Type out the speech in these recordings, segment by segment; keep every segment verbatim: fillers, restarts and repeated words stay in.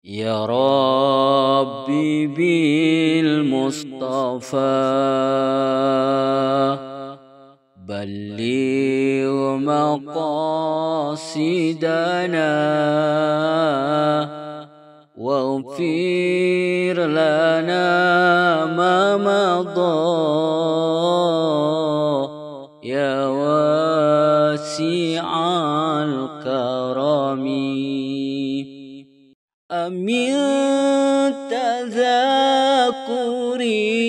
يا ربي بالمصطفى بلغ مقاصدنا واغفر لنا ما مضى يا واسع الكرم. أمن تذاكر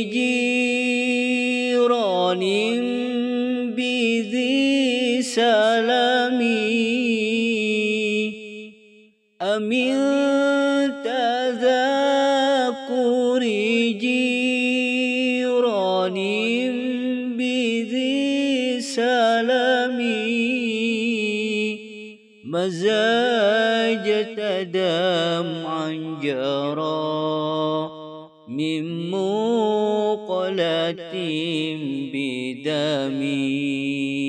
جيران بذي سلام أمن تذاكر جيران بذي سلام مزاجة دمعا جرى من مقلة بدمي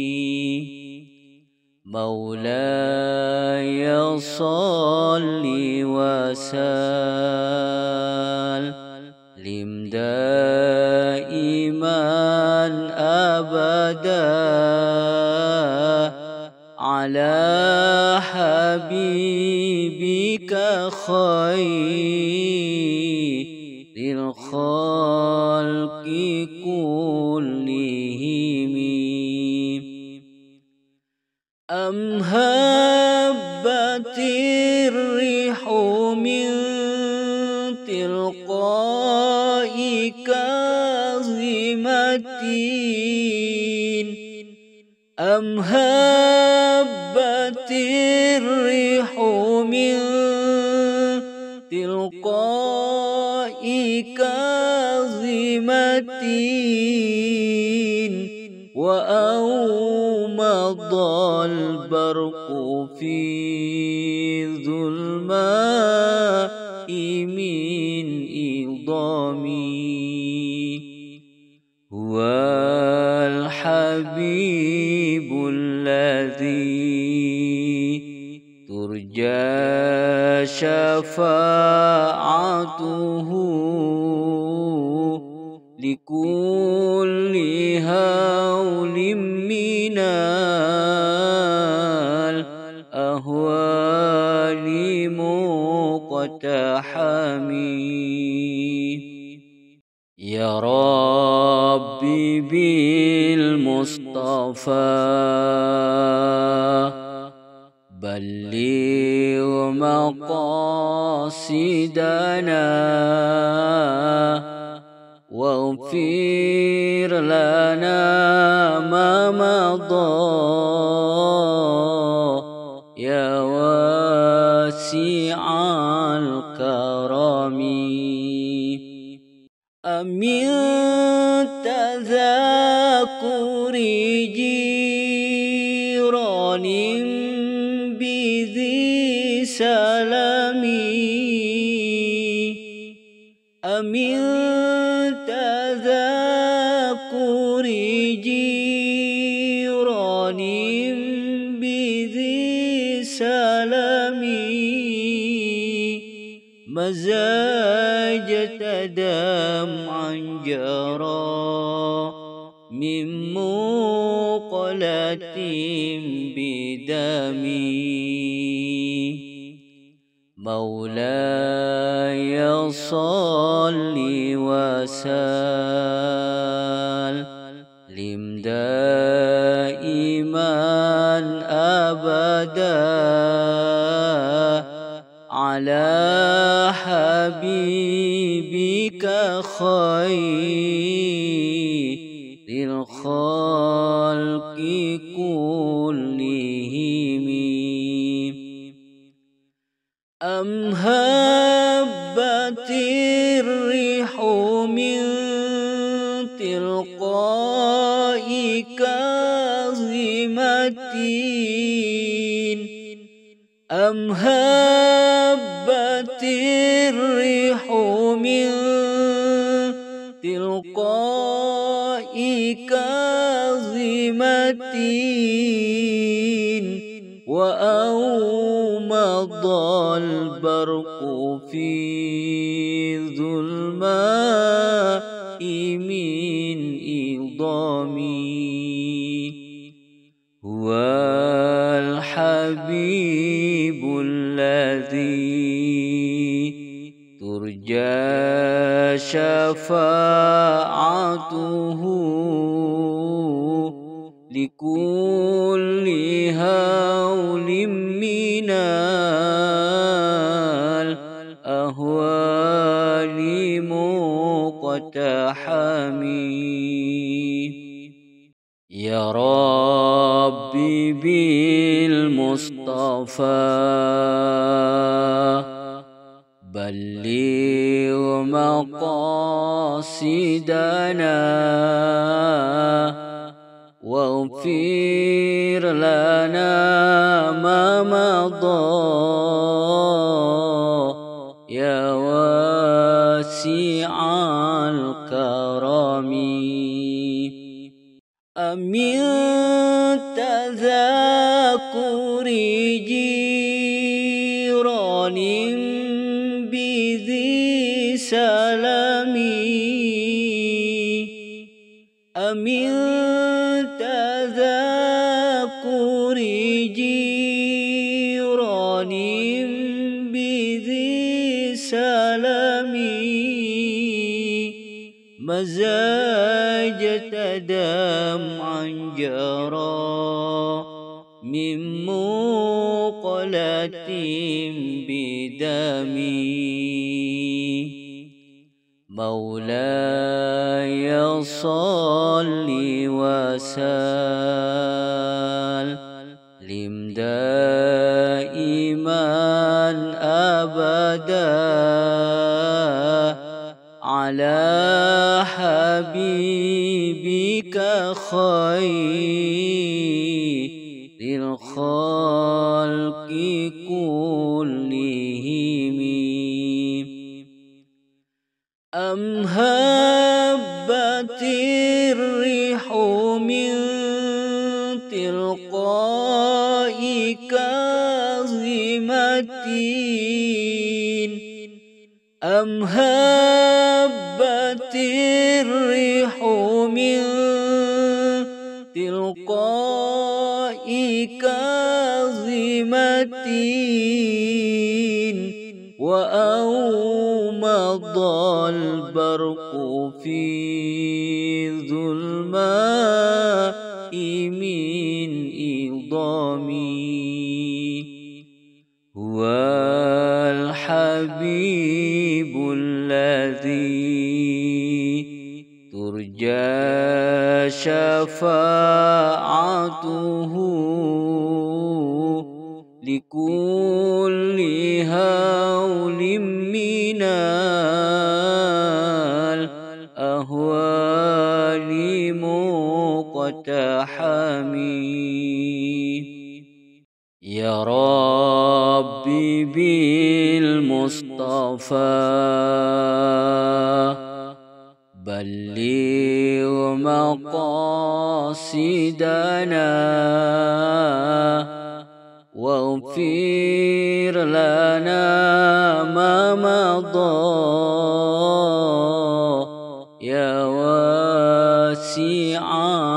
مولاي صل وسلم دائما أبدا على حبيبك خير الخلق كلهم. أم هبت الريح من تلقاء كاظمة أم هبت الريح من تلقاء كاظمة وأومض البرق في ظلماء من إضامي هو الحبيب الذي ترجى شفاعته لكل هول من الأهوال مقتحم. يا ربي بالمصطفى بلغ مقاصدنا واغفر لنا ما مضى يا واسع الكرم. أمن تذاكر جيران بذي سلام أمن تذاكر جيران بذي سلام مزاجة دمعا جرى من مقلة بدمي مولاي صل وسلم دائما أبدا على حبيبك خير الخلق كلهم. أم هبت الريح من تلقاء كاظمة أم هبت الريح من تلقاء كاظمة وأومض البرق البرق في ظلماء من إضامي هو الحبيب الذي ترجى شفاعته لكل هول من الأهوال مقتحمي يا ربي بالمصطفى بلغ مقاصدنا واغفر لنا ما مضى يا واسع الكرم أمن تذاكر جيران بذي سلمي أمن تذاكر جيران بذي سلمي مزاج دمعا جرى من مقلة بدمي مولاي صل وسلم دائما أبدا على حبيبك خير الخلق كلهم أم هبت الريح من تلقاء كاظمة أم هبت الريح من تلقاء كاظمة وأومض البرق في ظلماء من إضامي هو الحبيب الذي ترجى شفاعته لكل هول من الأهوال مقتحمي يا ربي بالمصطفى بلغ مقاصدنا واغفر لنا ما مضى يا واسع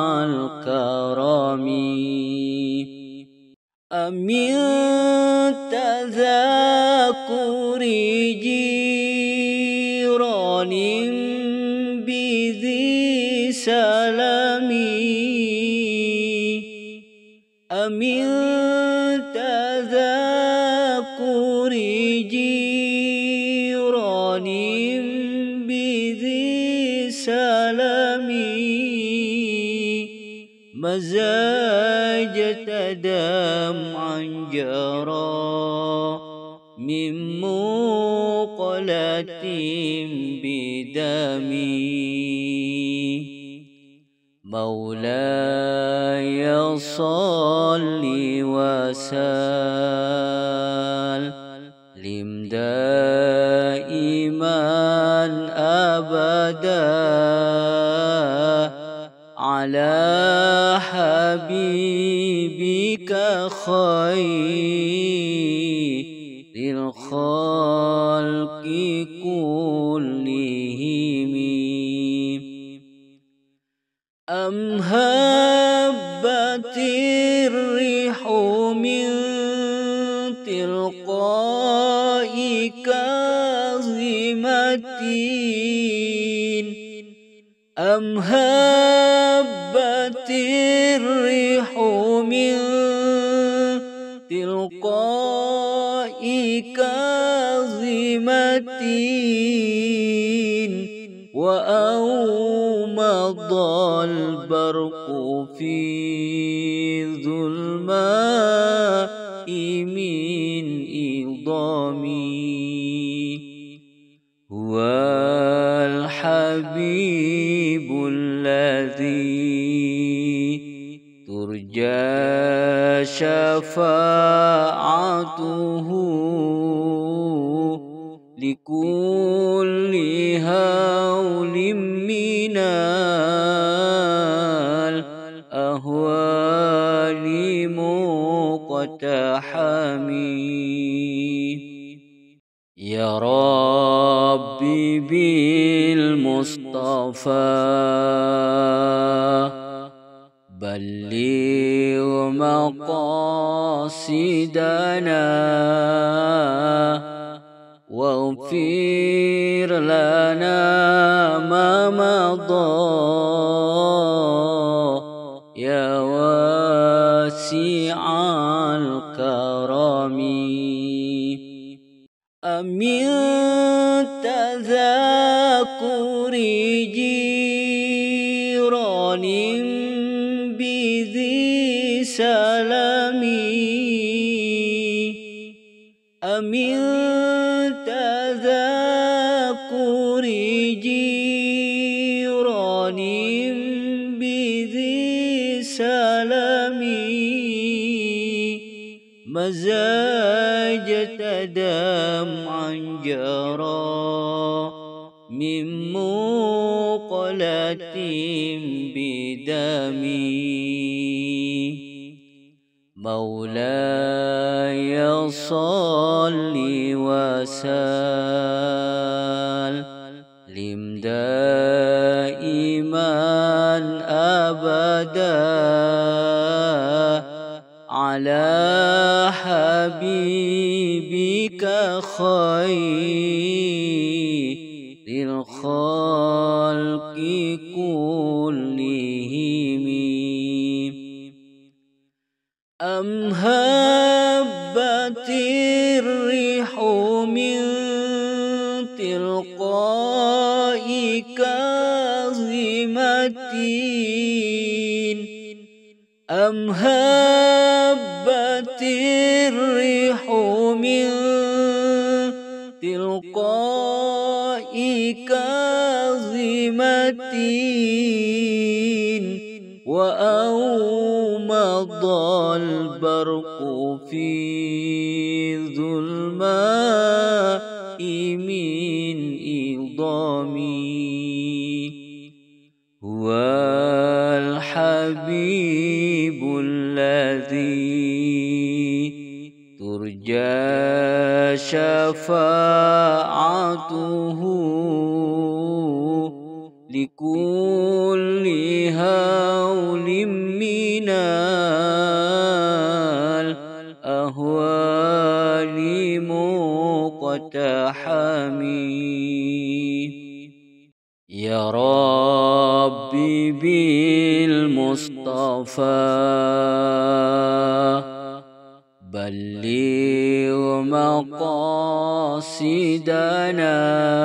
الكرم أمن تذاكر جيران بذي سلمي أمن تذاكر جيران بذي سلمي مزاج دمعا جرى من مقلة بدمي مولاي صل وسلم دائما أبدا على حبيبك خير الخلق كاظمة أم هبت الريح من تلقاء كاظمة وأومض البرق في ظلماء من إضامي هو الحبيب الذي ترجى شفاعته لكل هول من الأهوال مقتحمي يا ربي بالمصطفى بلغ مقاصدنا واغفر لنا ما مضى يا واسع الكرم من تذاكر جيران بذي سلام من تذاكر جيران بذي سلام مزاجة دمعا جرى من مقلة بدمي مولاي صل وسلم دائما أبدا على حبيبك خير الخلق كلهم أم هبت الريح من تلقاء كاظمة أم هبت الريح من تلقاء كاظمة وأومض البرق في ظلماء من إضامي هو الحبيب الذي ترجى شفاعته لكل هول من الأهوال مقتحمي يا ربي بالمصطفى بلغ مقاصدنا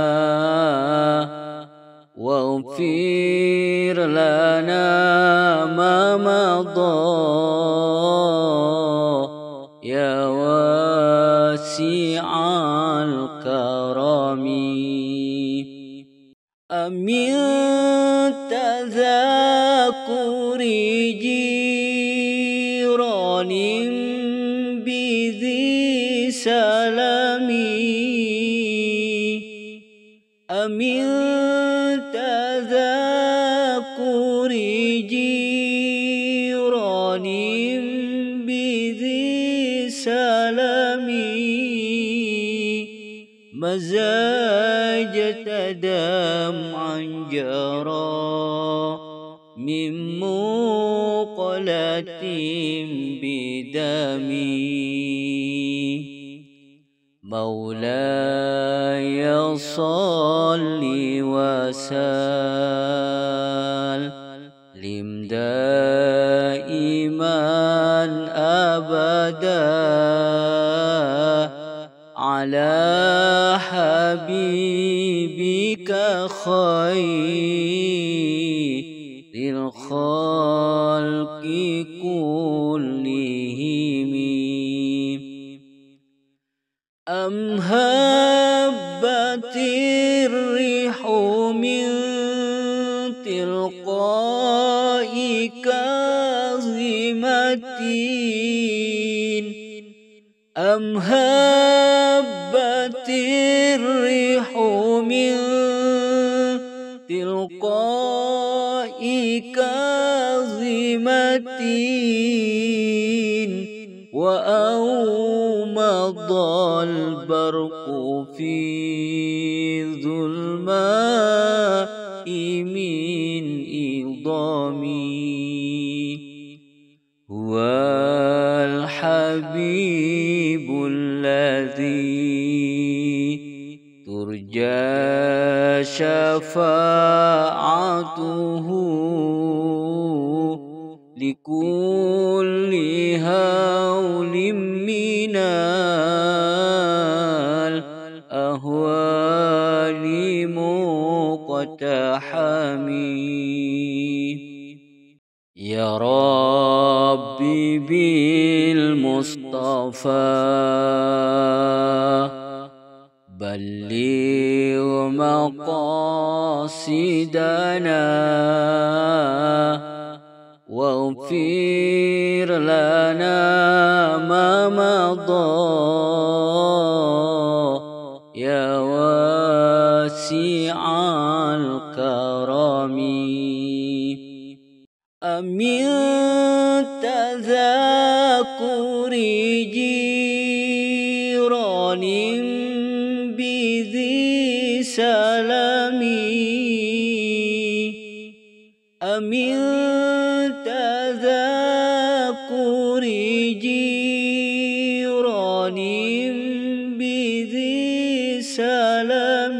واغفر لنا ما مضى يا واسع الكرم من تذاكر جيران بذي سلام من تذاكر جيران بذي سلام مزاجة دمعا جرى من مقلة بدمي مولاي صل وسلم دائما أبدا على حبيبك خير الخلق كلهم. أم هبت الريح من تلقاء كاظمة أم هبت الريح من تلقاء كاظمة وأومض البرق في ظلماء من إضامي. هو الحبيب الذي ترجى شفاعته لكل هول من الأهوال مقتحمي. يا ربي بالمصطفى بلغ مقاصدنا واغفر لنا ما مضى يا واسع الكرم. أمن تذاكر جيران بذي سلام أمن تذاكر جيران بذي سلام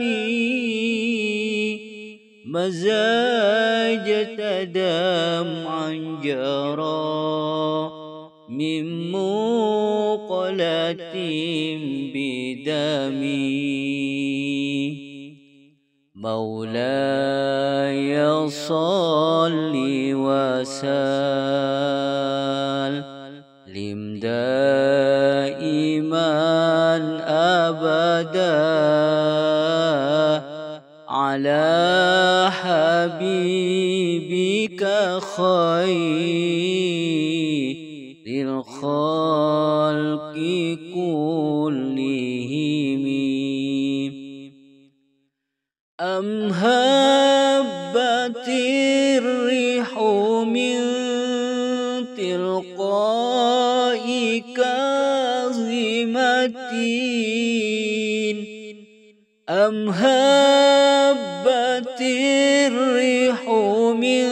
مزاج دمعا جرى من مقلة بدمي. مولاي صل وسلم دائما أبدا على حبيبك خير الخلق كلهم. أم هبت الريح من تلقاء كاظمة أم هبت الريح من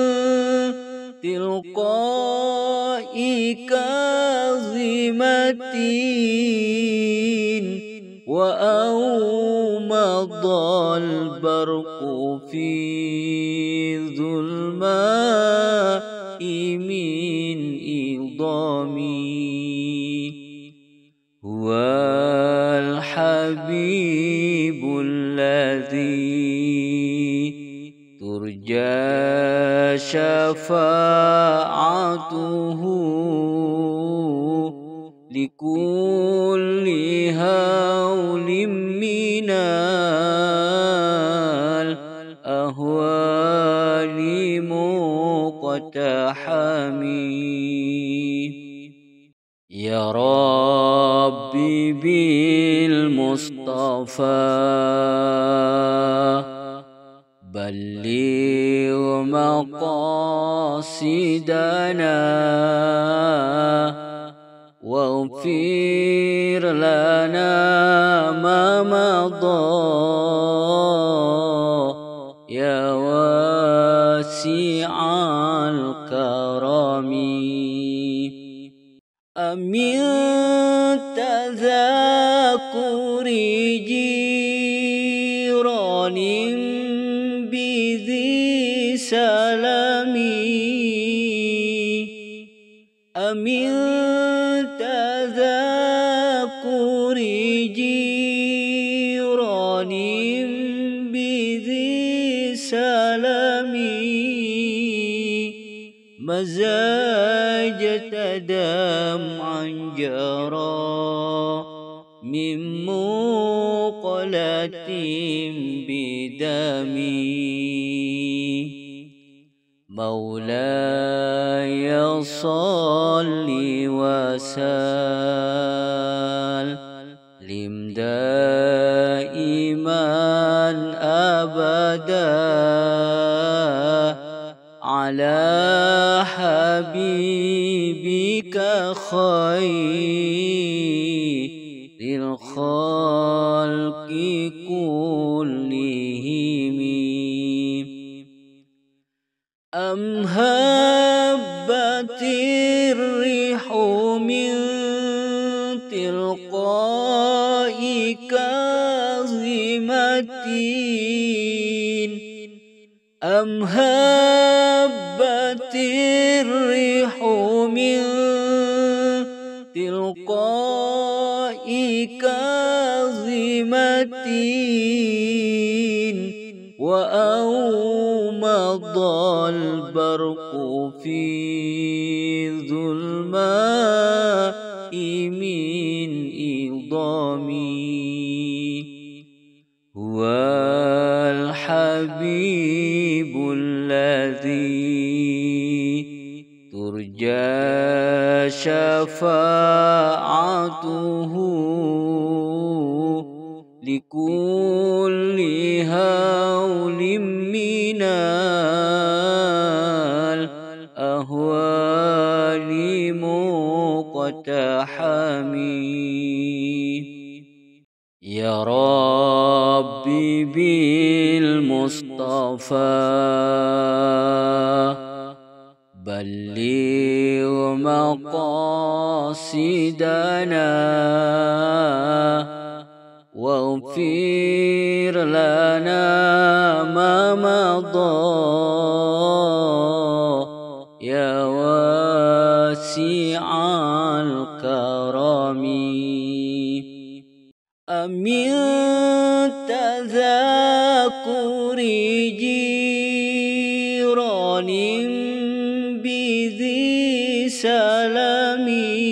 تلقاء كاظمة وأومض البرق في ظلماء من إضامي. هو الحبيب الذي ترجى شفاعته لكل هول من الأهوال مقتحمي. يا ربي بالمصطفى بلغ مقاصدنا واغفر لنا ما مضى يا واسع الكرم. أمن تذاكر جيران بذي سلام أمن تذكر جيران بذي سلام مزاجة دمعا جرى من مقلة بدمي مولاي صل وسلم دائما أبدا على حبيبك خير الخلق كلهم أم هبت الريح من تلقاء كاظمة أم هبت الريح من تلقاء كاظمة وأومض البرق في الظلماء من إضامي هو الحبيب الذي ترجى شفاعته لكل هول من الأهوال مقتحمي يا ربي بالمصطفى بلغ مقاصدنا واغفر لنا ما مضى يا واسع الكرم أمن تذكر جيران بذي سلام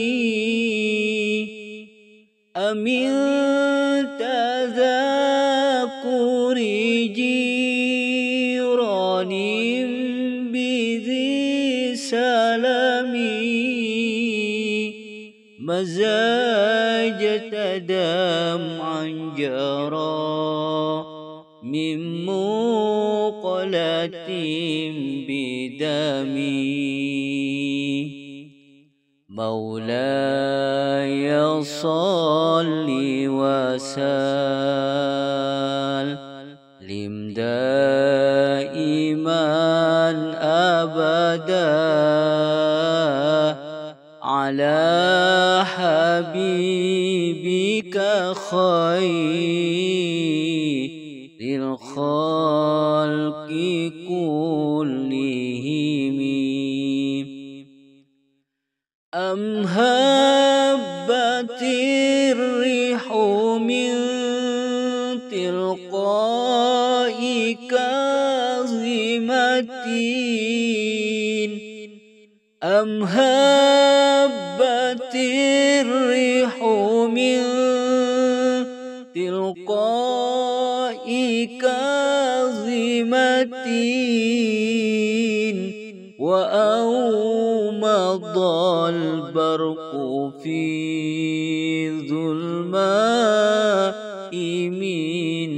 أمن تذكر جيران بذي سلام مزاجة دمعا جرى من مقلة بدمي مولاي صل وسلم دائما أبدا على حبيبك خير الخلق كلهم أم هبت الريح من تلقاء كاظمة أم هبت الريح من تلقاء كاظمة وأومض البرق في الظلماء من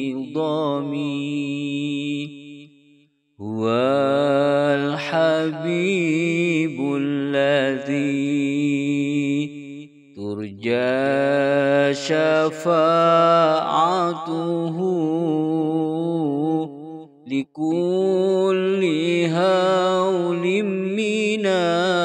إضامي هو الحبيب الذي ترجى شفاعته لكل هول من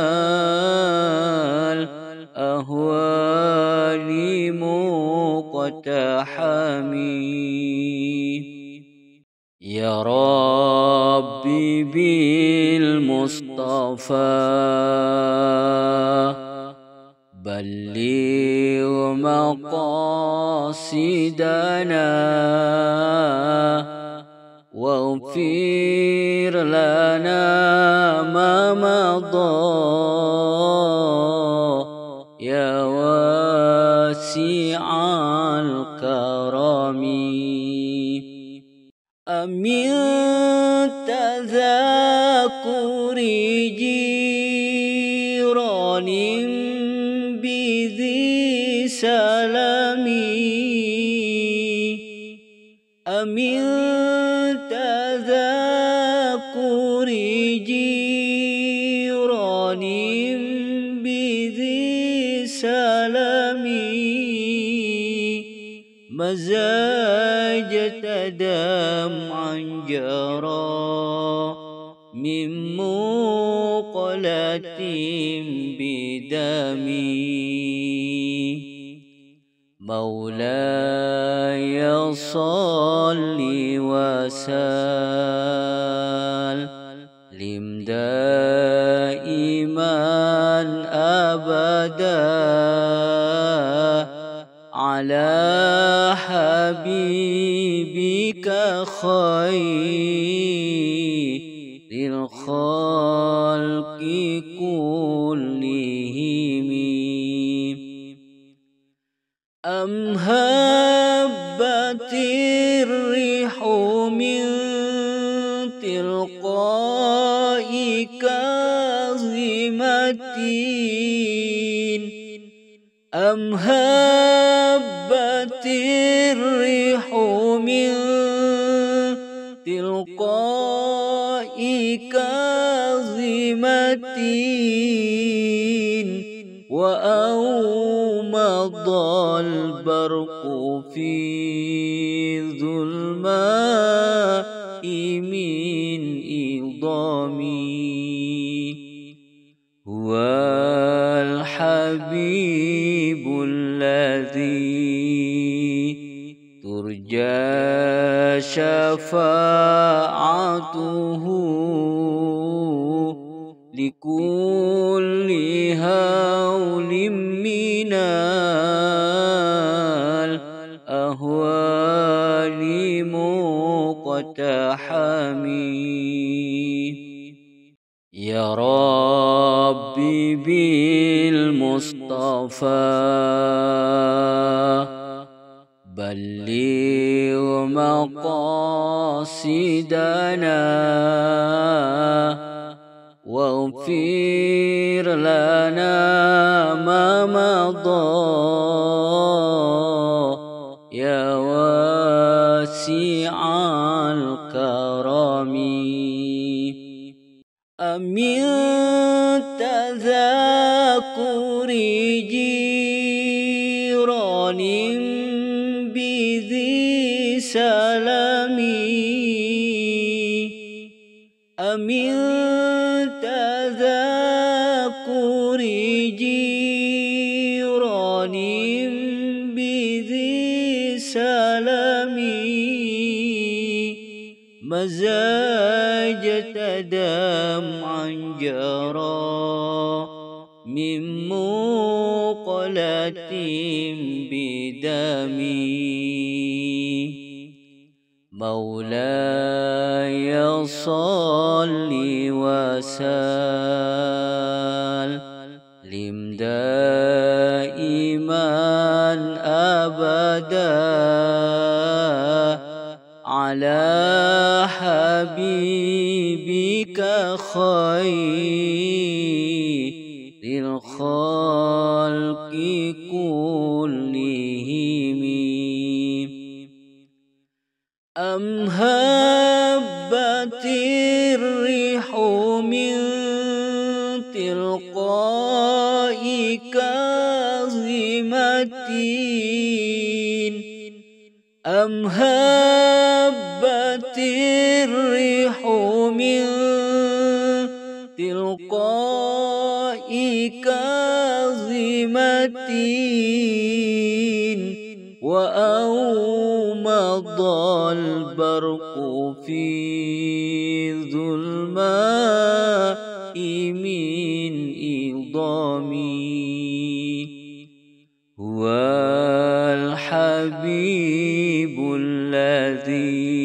الأهوال مقتحم مقتحمي يا ربي بالمصطفى بلغ مقاصدنا واغفر لنا ما مضى يا واسع الكرم أمن تذاكر جيران بذي سلمي أمن تذاكر جيران بذي سلمي مزاجة دمعا جرى من مقلة بدمي مولاي صل وسلم دائما أبدا على حبيبك خير الخلق كلهم أم هبت الريح من تلقاء كاظمة أم هبت الريح من تلقاء كاظمة وأومض البرق في ظلماء من إضامي هو الحبيب الذي ترجى شفاعته لكل هول من الأهوال مقتحمي يا ربي بالمصطفى بلغ مقاصدنا واغفر لنا ما مضى يا واسع الكرم أمن تذاكر جيران بذي سلمي أمن تذاكر جيران بذي سلمي مزاجة دمعا جرى من مقلة بدمي مولاي صل وسلم دائما أبدا على حبيبك خير الخلق كلهم أم هبت الريح من تلقاء كاظمة أم هبت الريح من تلقاء كاظمة مضى البرق في ظلماء من إضامي هو الحبيب الذي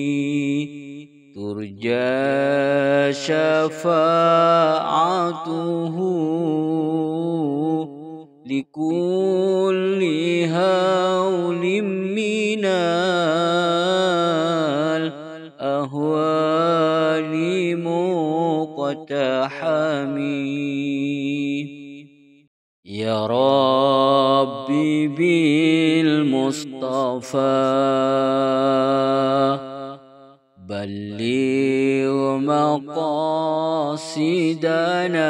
ترجى شفاعته لكل هول من الأهوال مقتحمي يا ربي بالمصطفى بلغ مقاصدنا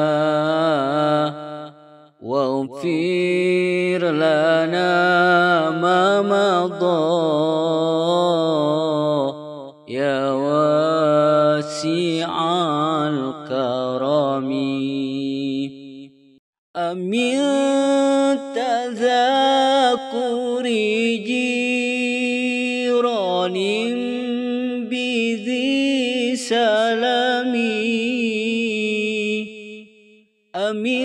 واغفر لنا ما مضى يا واسع الكرم أمن تذاكر جيران بذي سلمي أمن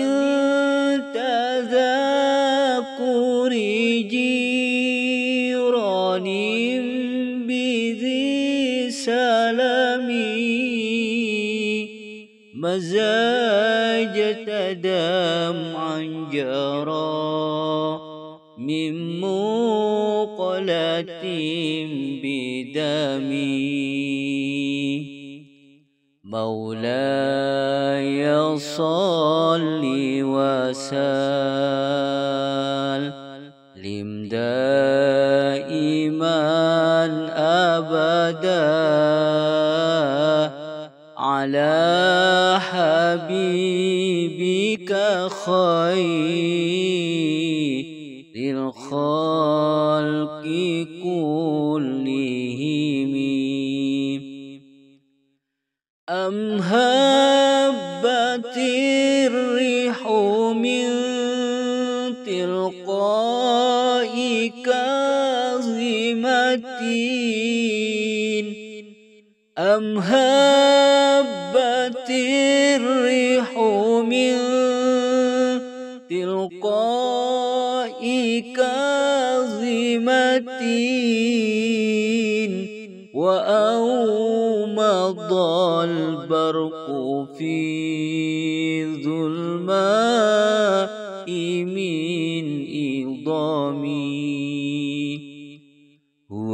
تذاكر جيران بذي سلمي مزاجة دمعا جرى من مقلة بدمي مولاي صل وسلم دائما أبدا على حبيبك خير الخلق كلهم أم هبت الريح من تلقاء كاظمة أم هبت الريح من تلقاء كاظمة وأومض البرق في ظلماء من إضامي هو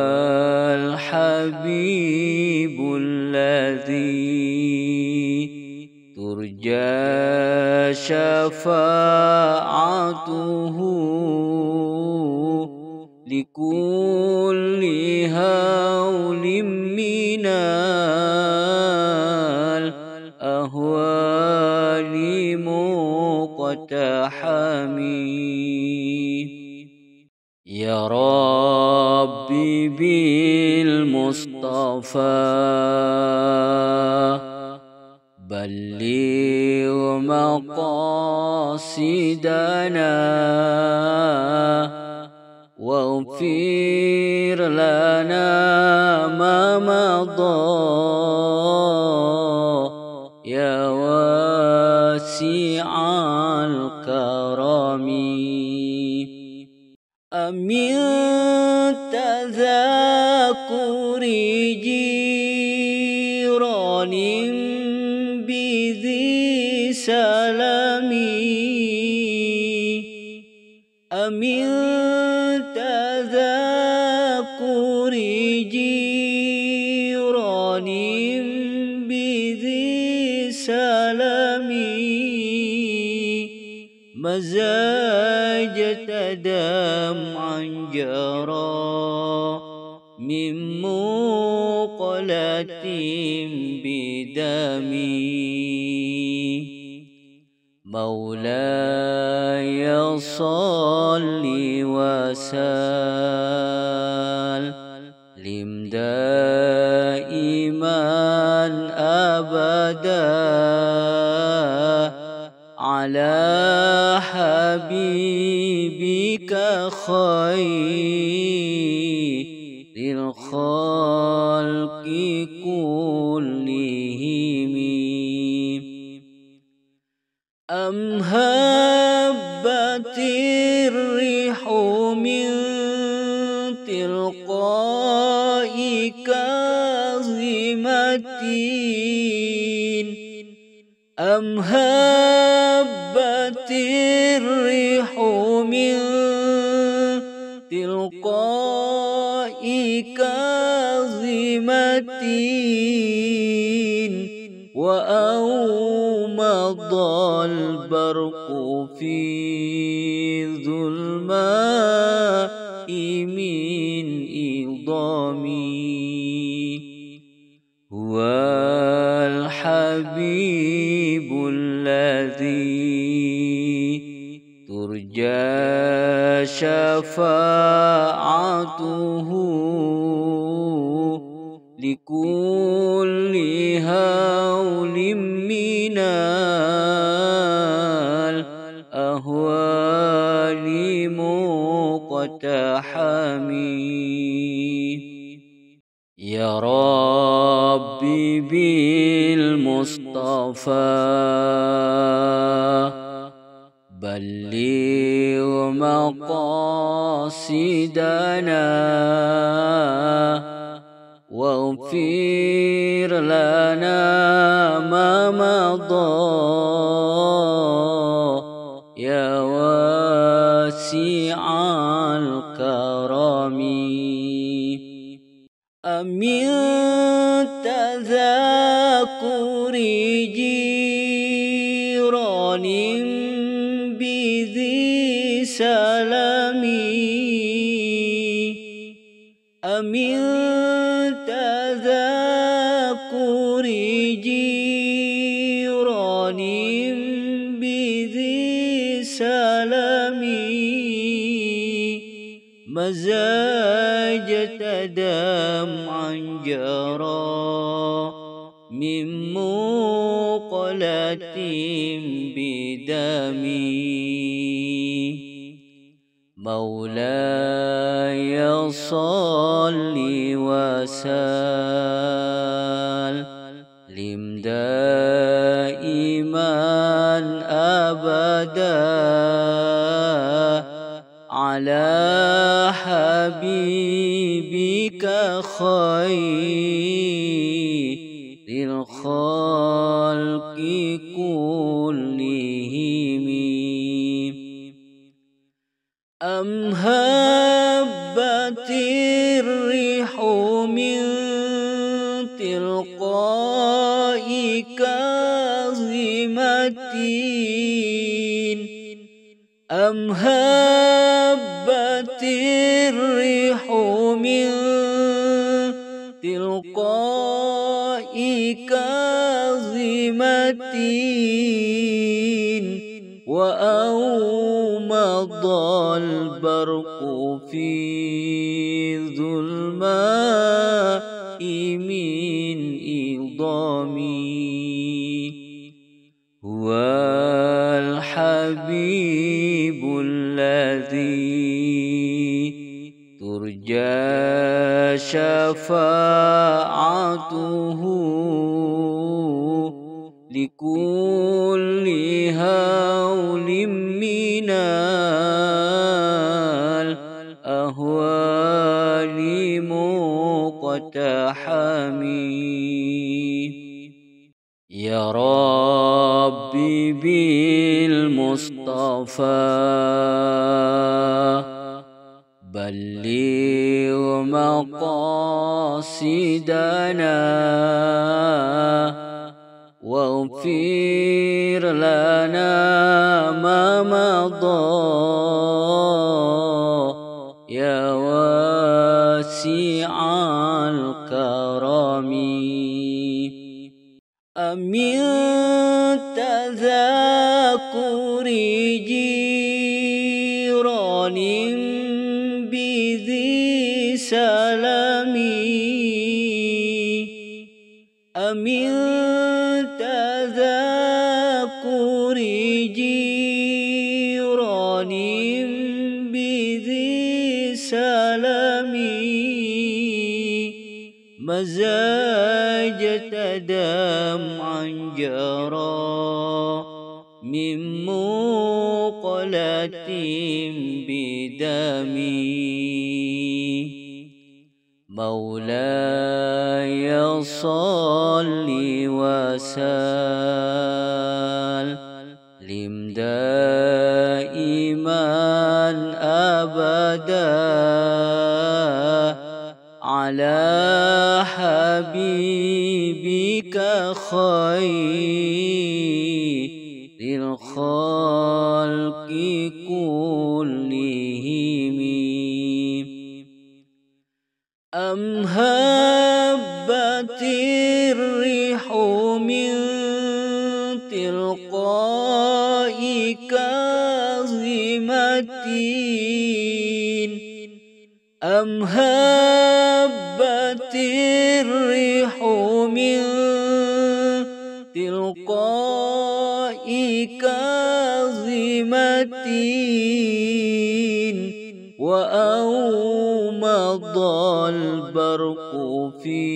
الحبيب الذي ترجى شفاعته لكل هول من الأهوال مقتحمي يا ربي بالمصطفى بلغ مقاصدنا واغفر لنا ما مضى يا واسع الكرم أمن تذاكر جيران بذي سلمي أمن تذاكر جيران بذي سلمي مزاجة دمعا جرى من مقلة بدمي مولاي صل وسلم دائما أبدا على حبيبك خير للخلق كلهم أم هبت الريح من تلقاء كاظمة أم هبت الريح من تلقاء كاظمة وأومض البرق في الظلماء من إضامي هو الحبيب الذي ترجى شفاعته لكل هول من الأهوال مقتحمي يا ربي بالمصطفى بلغ مقاصدنا واغفر لنا ما مضى يا واسع الكرم أمن تذاكر جيران بذي سلمي أمن تذاكر جيران بذي سلمي مزاجة دمعا جرى من مقلة بدمي مولاي صل وسلم دائما أبدا على حبيبك خير الخلق كلهم أم هبت الريح من تلقاء كاظمة أم هبت الريح من تلقاء كاظمة وأومض البرق في الظلماء من إضامي هو الحبيب الذي ترجى شفاعته لكل هول من الأهوال مقتحمي يا ربي بالمصطفى بلغ مقاصدنا واغفر لنا ما مضى يا واسع الكرم أمن تذاكر جيران بذي سلمي أمن تذاكر جيران بذي سلمي مزاجة دمعا جرى من مقلة بدمي. مولاي صل وسلم دائما أبدا على حبيبك خير الخلق كلهم. أم هبت الريح من تلقاء كاظمة، أم هبت الريح من تلقاء كاظمة، وأومض البرق في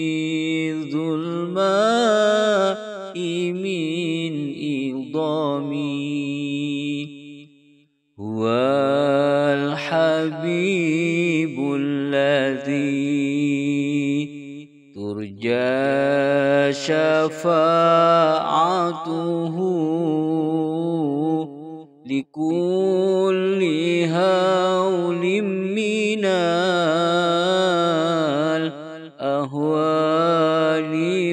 ظلماء من إضامي. هو الحبيب الذي ترجى شفاعته لكل هول من الأهوال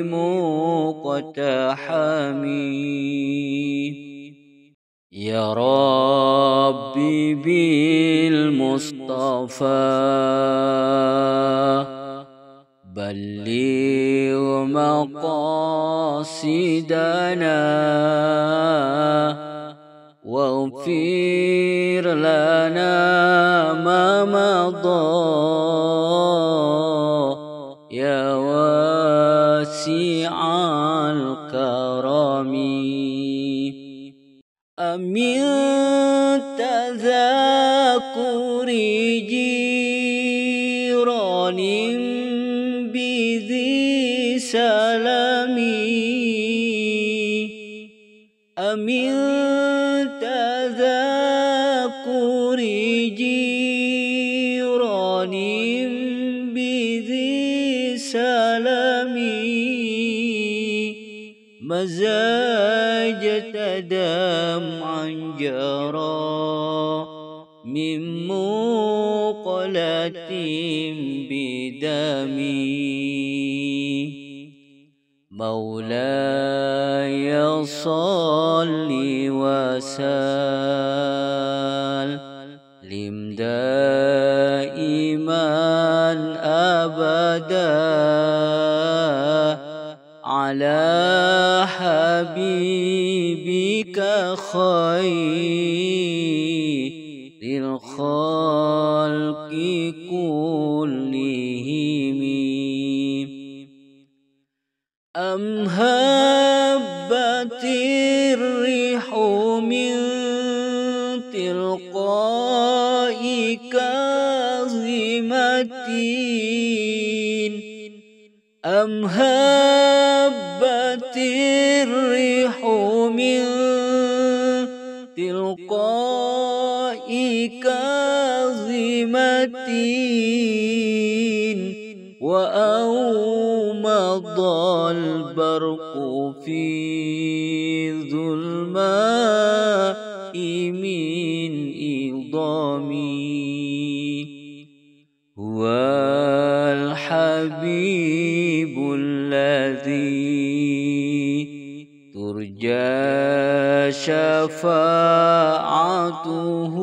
مقتحمي. يا ربي بالمصطفى بلغ مقاصدنا واغفر لنا ما مضى يا واسع الكرم. أمن تذاكر جيران بذي سلم، أمن تذاكر جيران بذي سلم، مزاجة دمعا جرى من مقلة بدمي. مولاي صل وسلم دائما أبدا على حبيبك خير الخلق كلهم. أم هبت الريح من تلقاء كاظمة، أم هبت الريح من تلقاء كاظمة، وأومض البرق في ظلماء من إضامي. هو الحبيب الذي ترجى شفاعته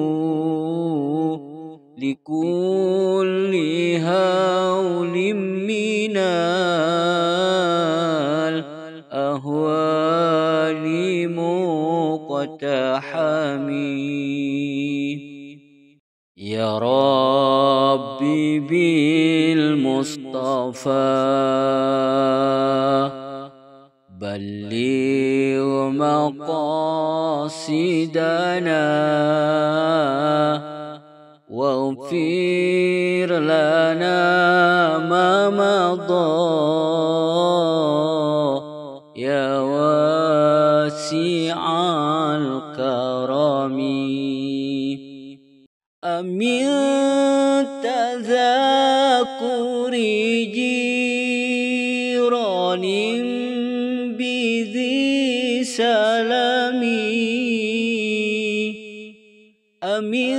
لكل هول من الأهوال مقتحمي. يا ربي بالمصطفى بلغ مقاصدنا واغفر لنا لنا ما مضى يا واسع الكرم أمن تذاكر جيران بذي سلم أمن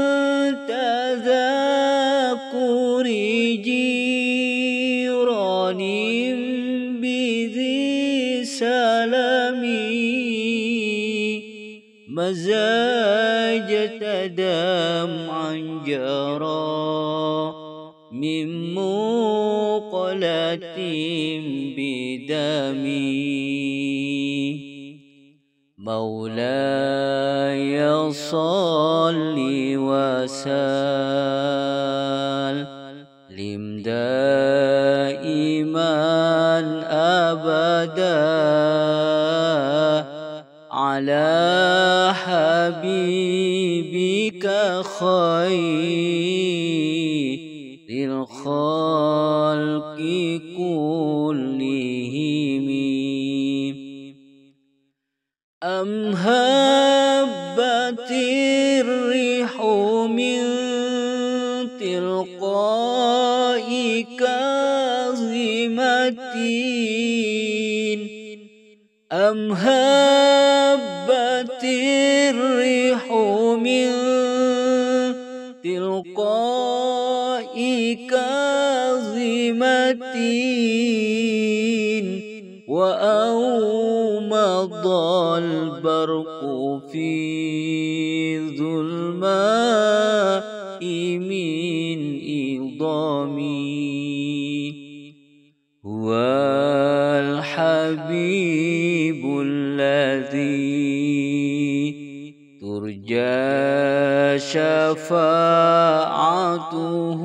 تذاكر جيران بذي سلم مزاجة دمعا جرى من مقلة بدمي مولاي صل وسلم دائما أبدا على حبيبك خير الخلق كلهم أم هبت الريح من تلقاء كاظمة أم هبت الريح من تلقاء كاظمة وأومض البرق في ظلماء من إضامي هو الحبيب الذي ترجى شفاعته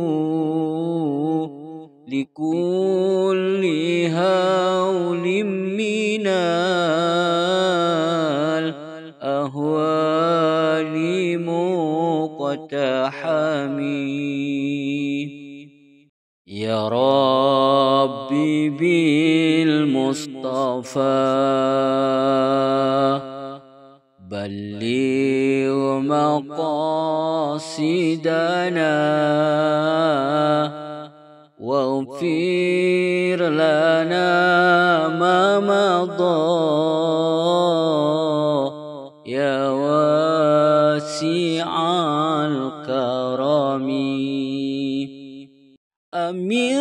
لكل هول من الأهوال مقتحم يا ربي بالمصطفى بلغ مقاصدنا واغفر لنا ما مضى يا واسع الكرم أمن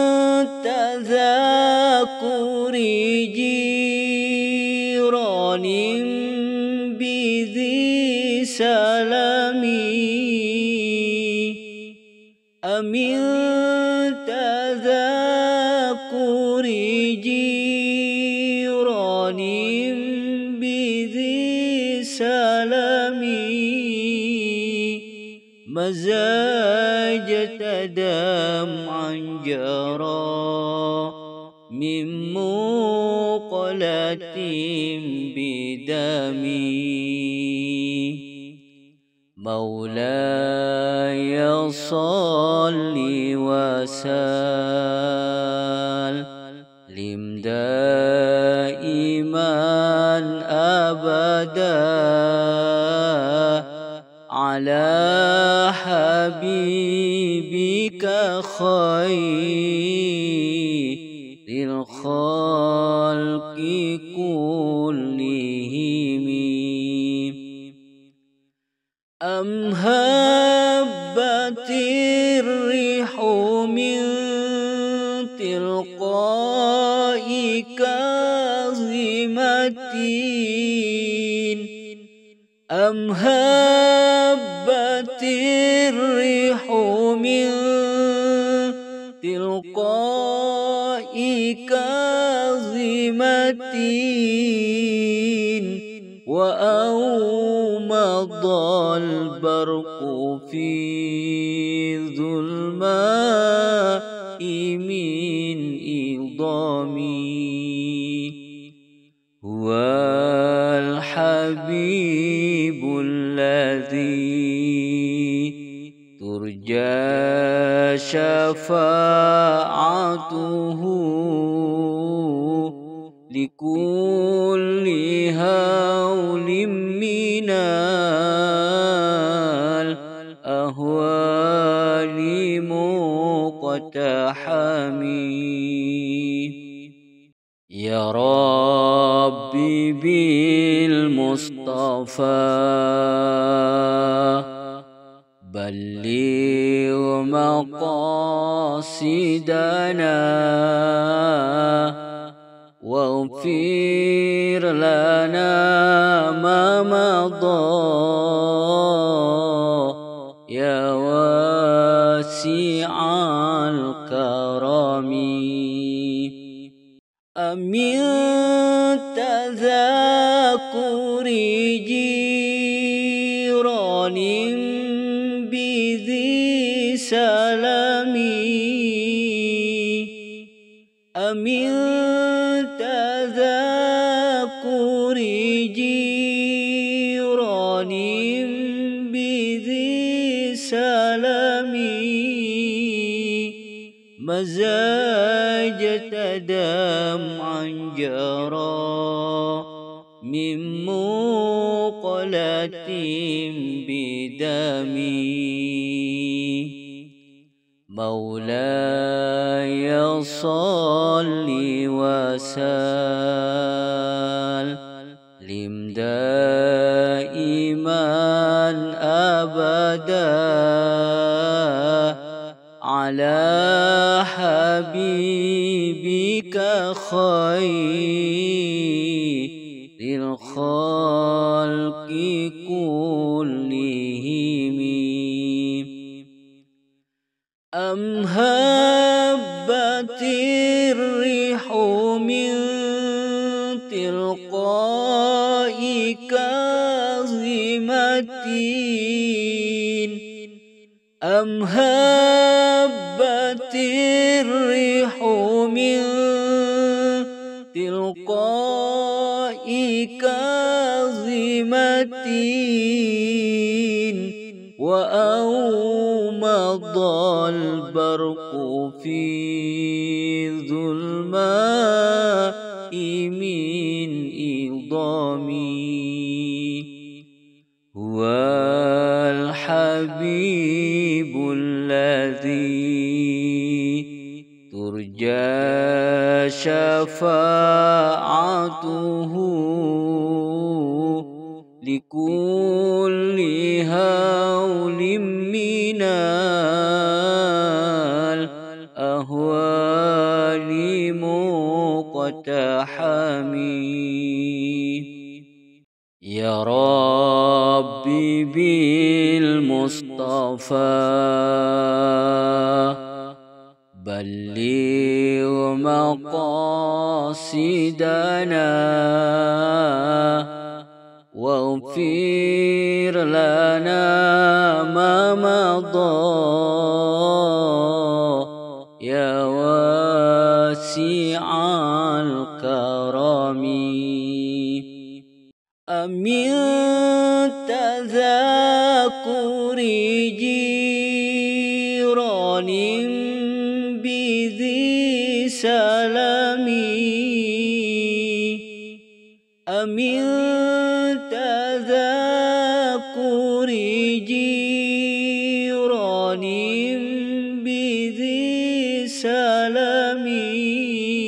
تذاكر جيران بذي سلم أمن تذاكر جيران بذي سلم مزاجة دمعا جرى من مقلة بدمي مولاي صل وسلم دائما أبدا على حبيبك خير الخلق كلهم أم هبت الريح من تلقاء كاظمة أم هبت الريح من تلقاء كاظمة وأومض البرق في ظلماء من إضامي هو الحبيب الذي ترجى شفاعته لكل هول من الأهوال مقتحمي. يا ربي بالمصطفى بلغ مقاصدنا واغفر لنا ما مضى يا واسع الكرم. أمن تذاكر جيران بذي سلمي، أمن تذاكر جيران بذي سلمي، مزاجة دمعا جرى من مقلة بدمي. مولاي صل وسلم دائما أبدا على حبيبك خير الخلق كلهم. أم هبت الريح من تلقاء كاظمة، أم هبت الريح من تلقاء كاظمة، وأومض البرق في ظلماء من إضامي. هو الحبيب الذي ترجى شفاعته لكل هول من الأهوال مقتحمي. يا ربي بالمصطفى بلغ مقاصدنا واغفر لنا ما مضى يا واسع الكرم. أمن تذاكر جيران بذي سلمي، أمن تذاكر جيران بذي سلمي،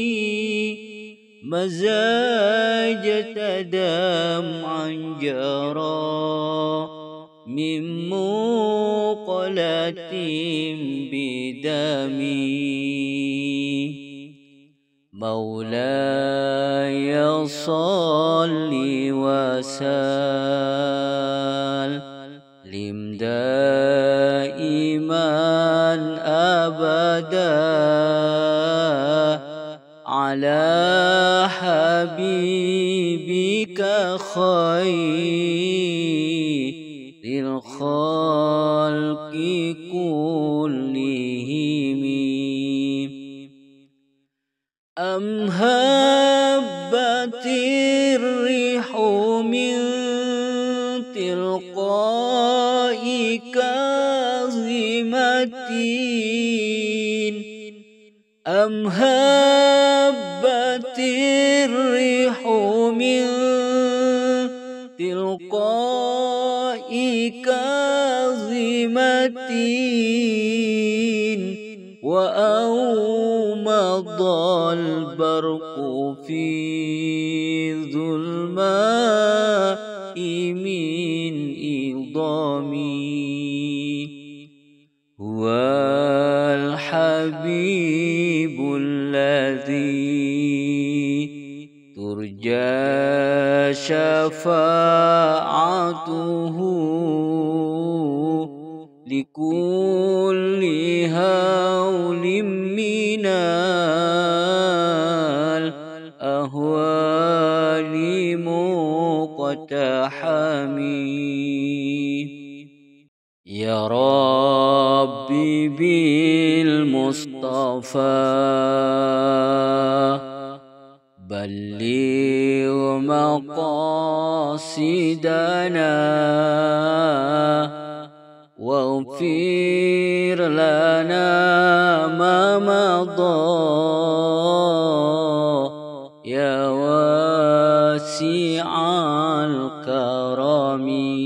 مزاجة دمعا جرى من مقلة بدمي. مولاي صل وسلم دائما أبدا على حبيبك خير الخلق كلهم. أم هبت الريح من تلقاء كاظمة، أم هبت الريح من تلقاء كاظمة وأومض البرق في ظلماء من إضامي هو الحبيب الذي ترجى شفاعته لكل هول من الأهوال مقتحمي يا ربي بالمصطفى بلغ مقاصدنا واغفر لنا ما مضى يا واسع الكرم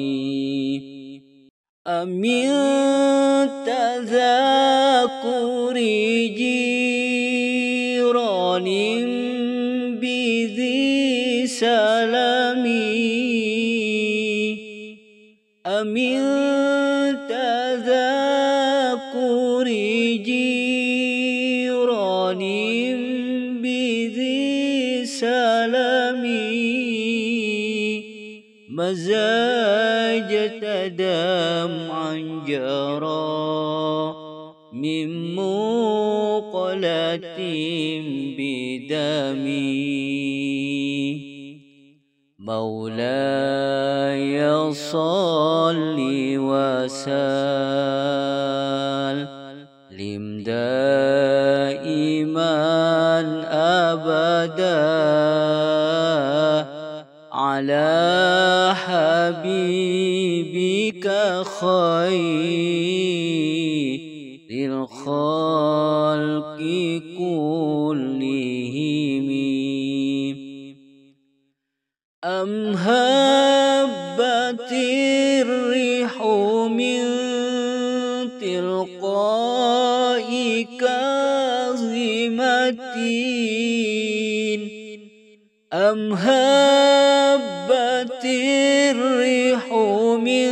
من تذاكر جيران بذي سلام من تذاكر جيران بذي سلام مزاجة دمعا جرى من مقلة بدمي مولاي صل وسلم دائما أبدا على حبيبك خير الخلق كلهم أم هبت الريح من تلقاء كاظمة أم هبت الريح من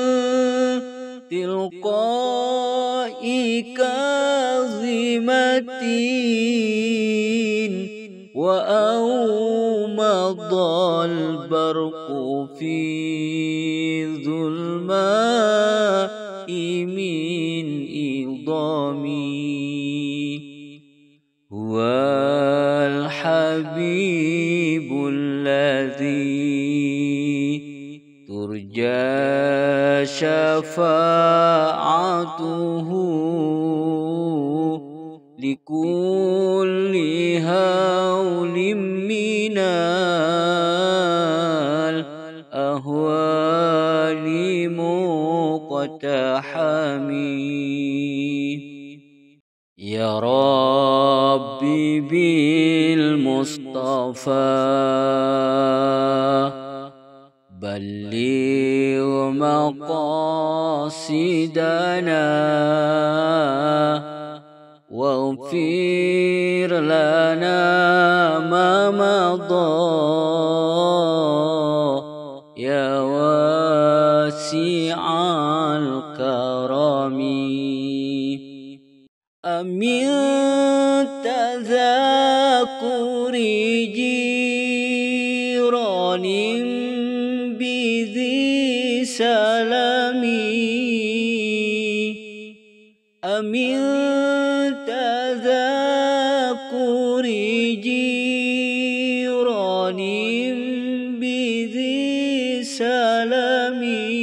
تلقاء كاظمة وأومض البرق في ظلماء من إضامي هو الحبيب الذي ترجى شفاعته لكل هول من الأهوال مقتحمي يا ربي بالمصطفى بلغ مقاصدنا واغفر لنا ما مضى يا واسع الكرم من تذاكر جيران بذي سلام من تذاكر جيران بذي سلام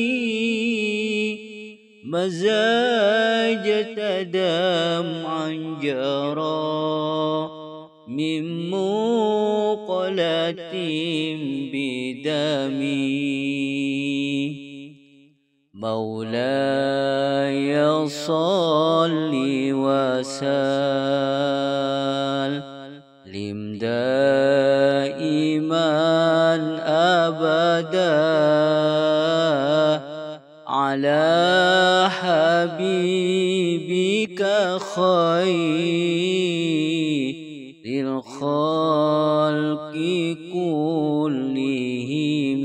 مزاجة دمعا جرى من مقلة بدمي مولاي صل وسلم دائما أبدا على حبيبك خير الخلق كلهم.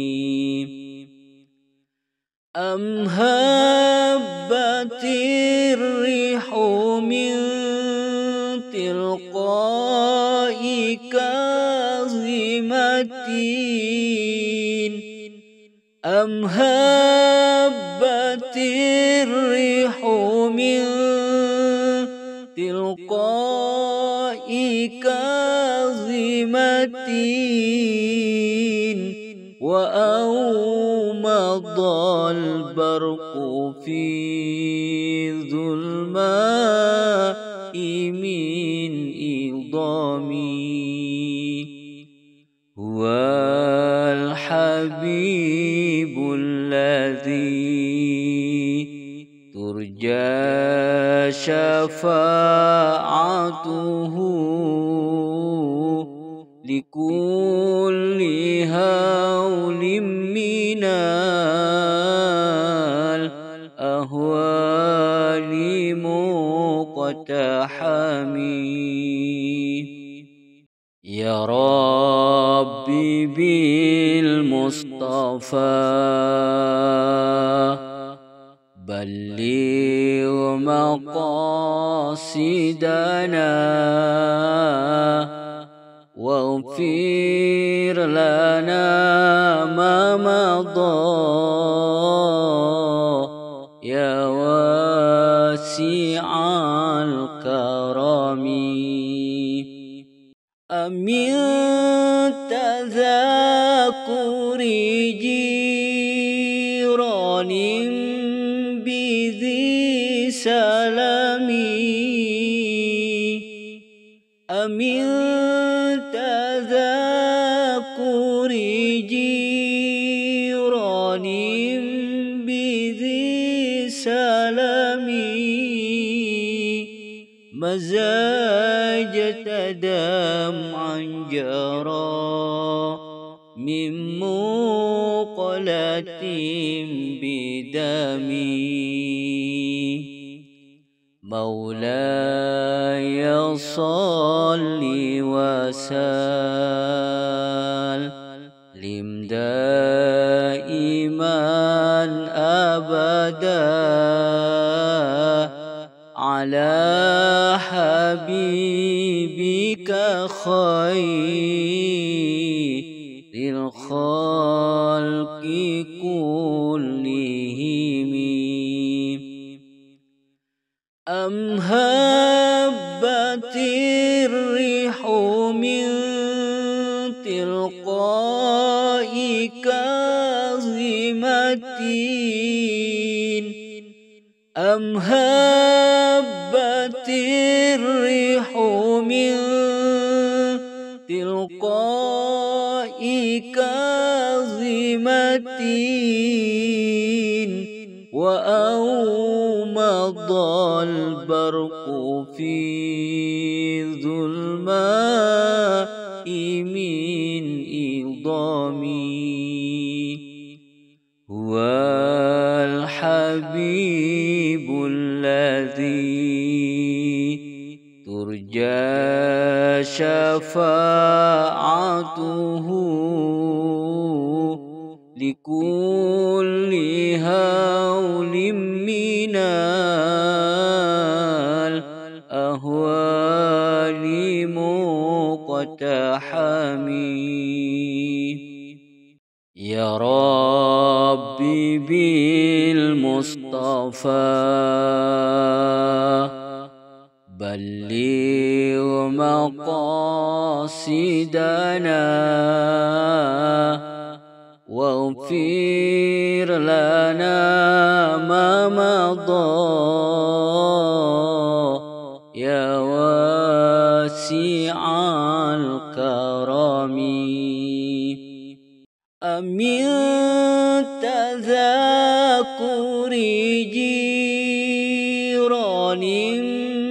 أم هبت الريح من تلقاء كاظمة أم هبت الريح من تلقاء كاظمة وأومض البرق في ظلماء من إضامي. هو الحبيب الذي ترجى شفاعته لكل هول من الأهوال مقتحمي. يا ربي بالمصطفى بلغ مقاصدنا واغفر لنا ما مضى يا واسع الكرم. أمن تذاكر جيران بذي سلمي أمن تذاكر جيران بذي سلمي مزاج دمعا جرى من مقلة بدمي. مولاي صل وسلم دائما أبدا على حبيبك خير الخلق كلهم. أم هبت الريح من تلقاء كاظمة أم هبت الريح من تلقاء كاظمة وأومض البرق في ظلماء من إضامي. هو الحبيب الذي ترجى شفاعته لكل هول من الأهوال مقتحمي. يا ربي بالمصطفى بلغ مقاصدنا واغفر لنا ما مضى يا واسع الكرم. أمن تذاكر جيران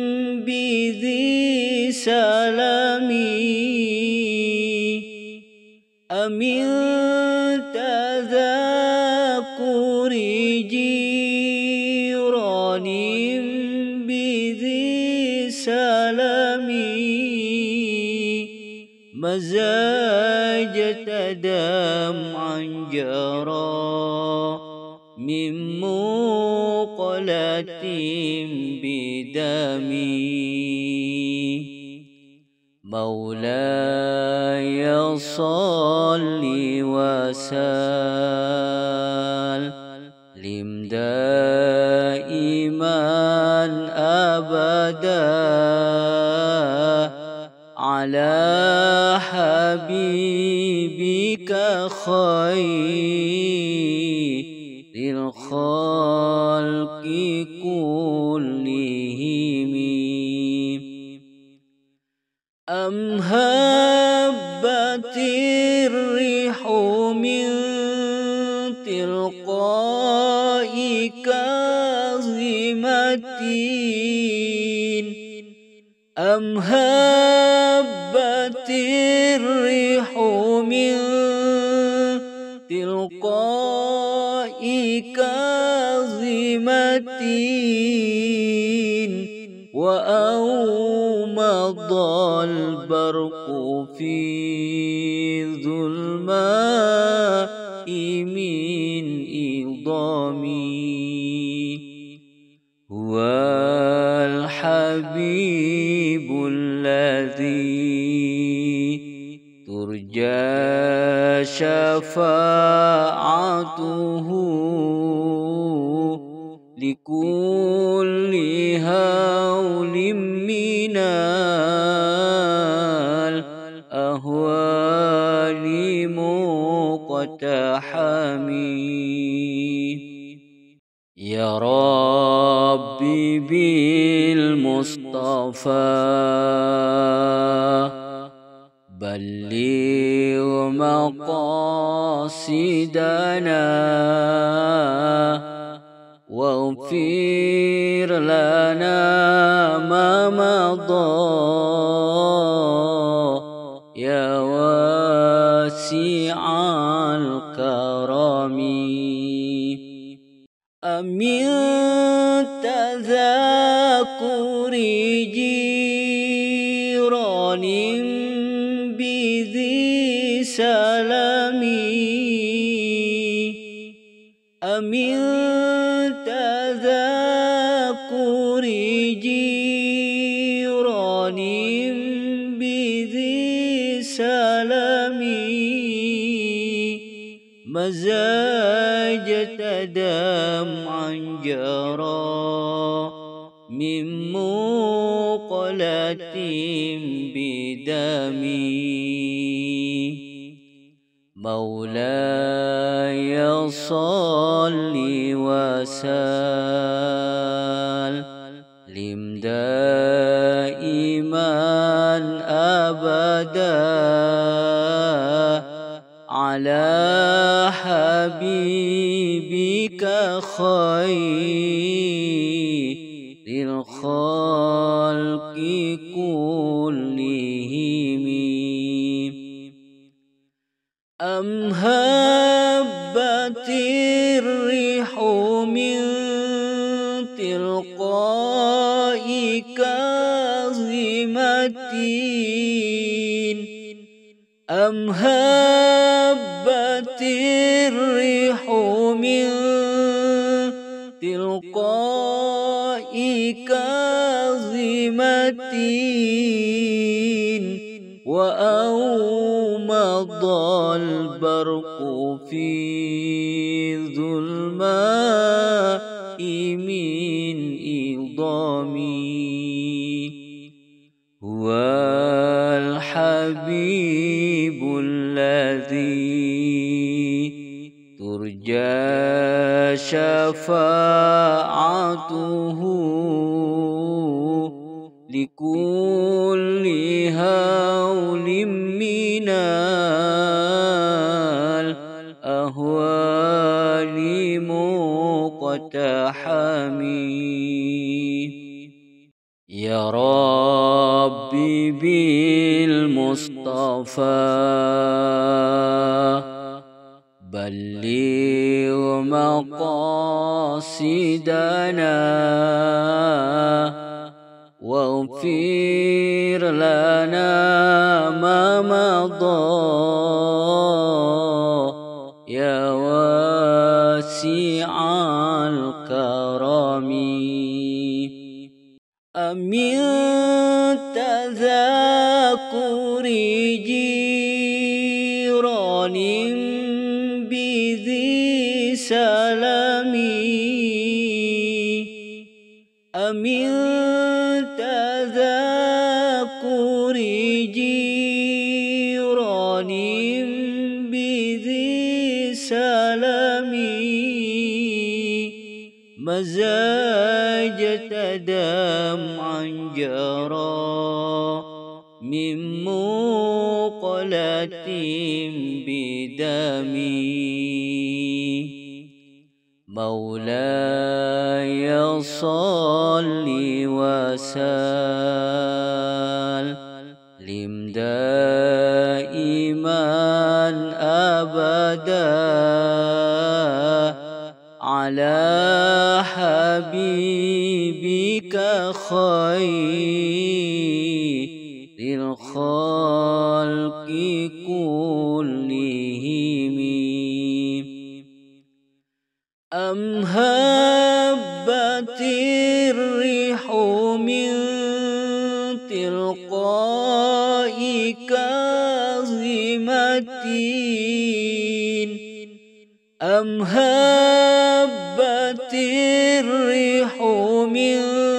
سلمي أمن تذاكر جيران بذي سلمي مزاجة دمعا جرى من مقلة بدمي مولاي صل وسلم دائما أبدا على حبيبك خير الخلق كلهم أم هبت الريح من تلقاء كاظمة أم هبت الريح من تلقاء كاظمة وأومض البرق في الظلماء من إضامي هو الحبيب الذي ترجى شفاعته لكل هول من الأهوال مقتحمي يا ربي بالمصطفى بلغ مقاصدنا واغفر لنا ما مضى يا واسع الكرم أمن تذاكر جيران بذي سلمي أمن تذاكر جيران بذي سلمي مزاجة دمعا جرى من مقلة بدمي مولاي صل وسلم دائما أبدا على حبيبك خير الخلق كلهم أم هبت الريح من تلقاء كاظمة أم هبت الريح من تلقاء كاظمة وأومض البرق في الظلماء من إضامي هو الحبيب الذي ترجى شفاعته لكل هول من الأهوال مقتحمي يا رب ربي بالمصطفى بلغ مقاصدنا واغفر لنا ما مضى يا واسع الكرم. أمن تذاكر جيران بذي سلام أمن تذاكر جيران بذي سلام مزاج دمعا جرى من مقلة بدمي مولاي صل وسلم دائما أبدا على حبيبك خير الخلق كلهم. أم هبت الريح من تلقاء كاظمة أم هبت الريح من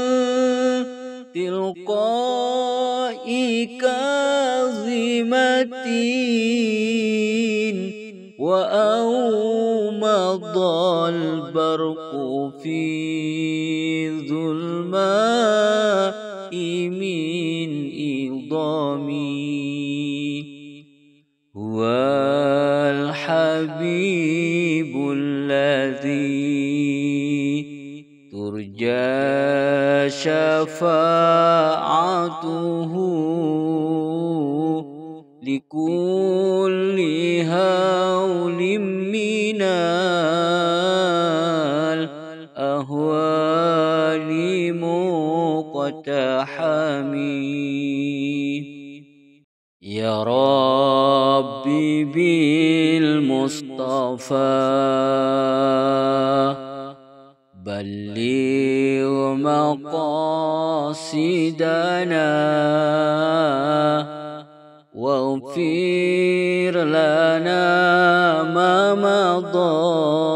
تلقاء كاظمة وأومض البرق في ظلماء من إضامي هو الحبيب الذي ترجى شفاعته لكل هول من الأهوال مقتحم. يا ربي بالمصطفى بلغ مقاصدنا واغفر لنا ما مضى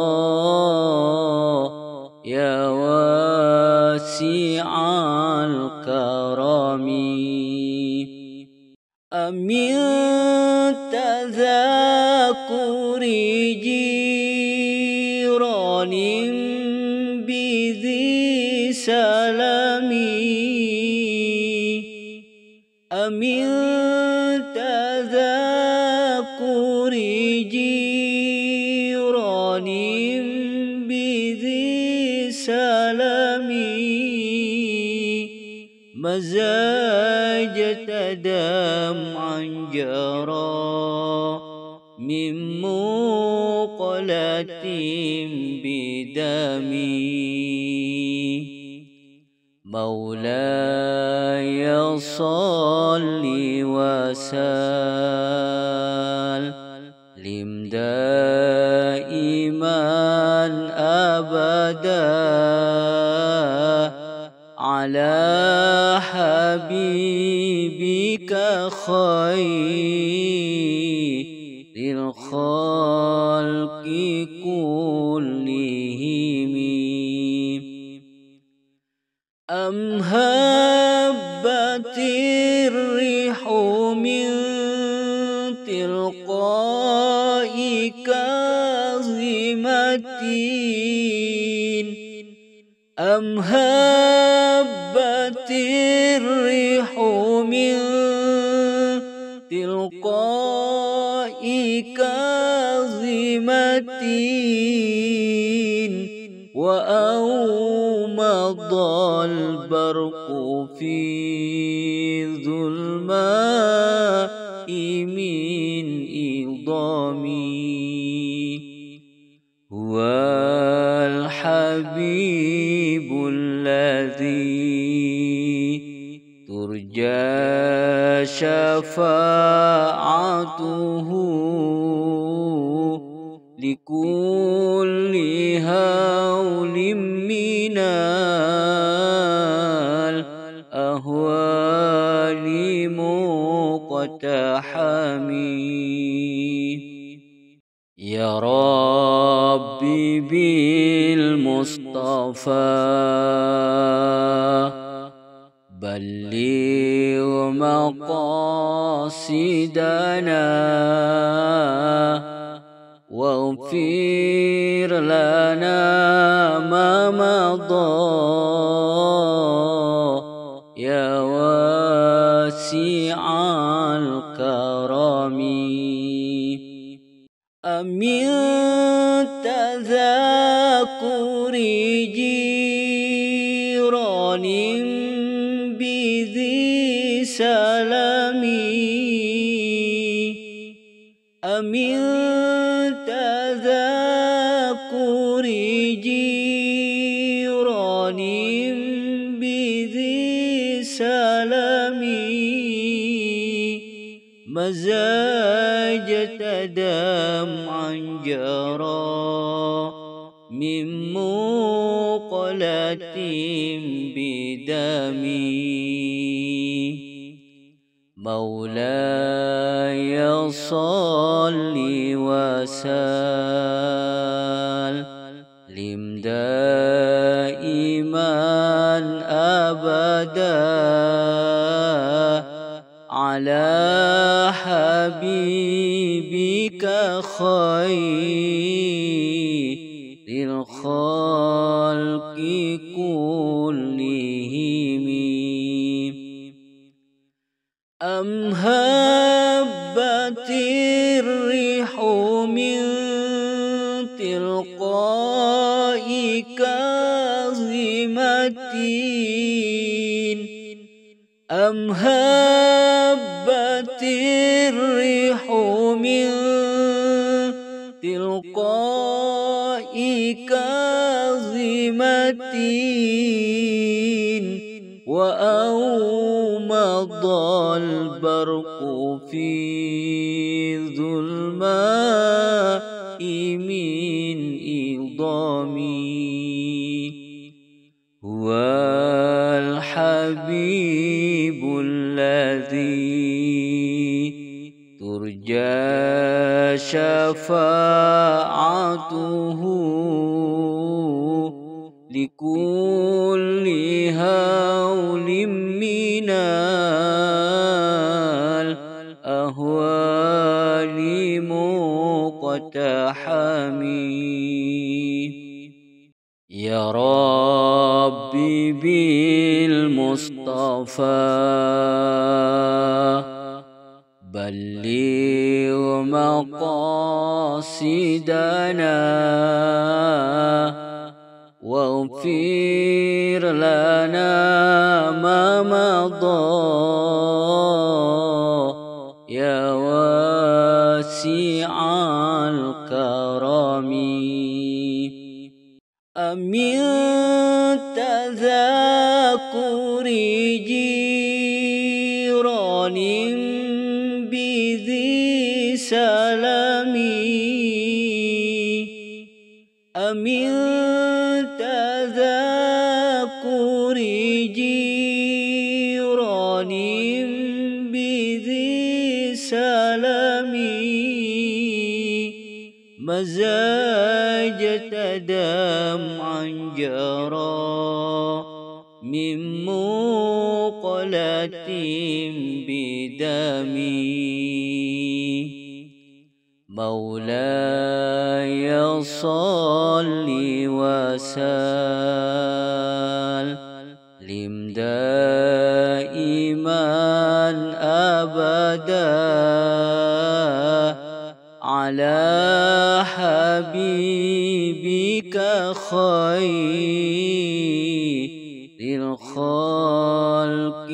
يا واسع الكرم. أمن تذاكر جيران بذي سلام أمن تذاكر جيران بذي سلام مزاج دمعا جرى من مقلة بدمي مولاي صل وسلم دائما أبدا على حبيبك خير الخلق كلهم. أم هبت الريح من تلقاء كاظمة أم هبت الريح من تلقاء كاظمة وأومض البرق في ترجى شفاعته لكل هول من الأهوال مقتحمي. يا ربي بالمصطفى بلغ مقاصدنا واغفر لنا ما مضى يا واسع الكرم. أمن تذاكر جيران بذي سلام أمن تذاكر جيران بذي سلام مزاج دمعا جرى من مقلة بدمي. مولاي صل وسلم دائما أبدا على حبيبك خير الخلق كلهم. أم هبت الريح من تلقاء كاظمة أم هبت الريح من تلقاء كاظمة وأومض البرق في ظلماء من إضامي. هو الحبيب الذي ترجى شفاعته لكل هول من الأهوال مقتحمي. يا ربي بالمصطفى بلغ مقاصدنا واغفر لنا ما مضى يا واسع الكرم. أمن تذاكر جيران بذي سلام أمن تذاكر جيران بذي سلام مزاج دمعا جرى من مقلة بدمي. مولاي صل وسلم دائما أبدا على حبيبك خير الخلق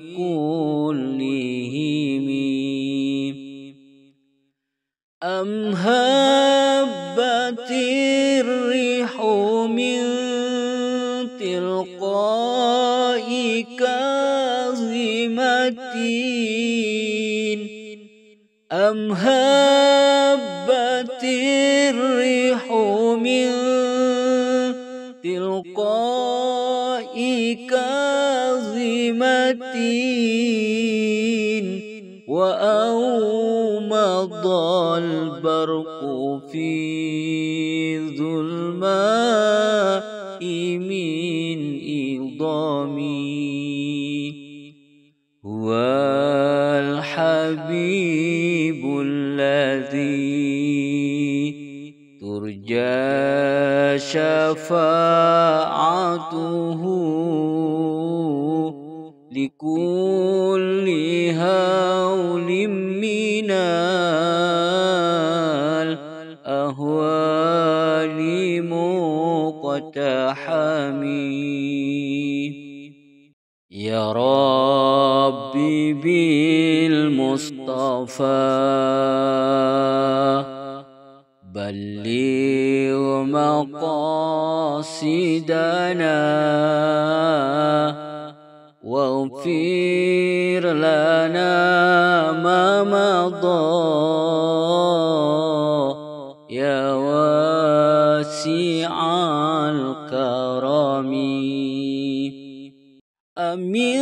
كلهم. أم هبت الريح من تلقاء كاظمة أم هبت الريح من تلقاء كاظمة وأومض البرق في ظلماء من إضامي هو الحبيب الذي ترجى شفاعته لكل هول من الأهوال مقتحمي يا ربي بالمصطفى بلغ مقاصدنا واغفر لنا ما مضى يا واسع الكرم من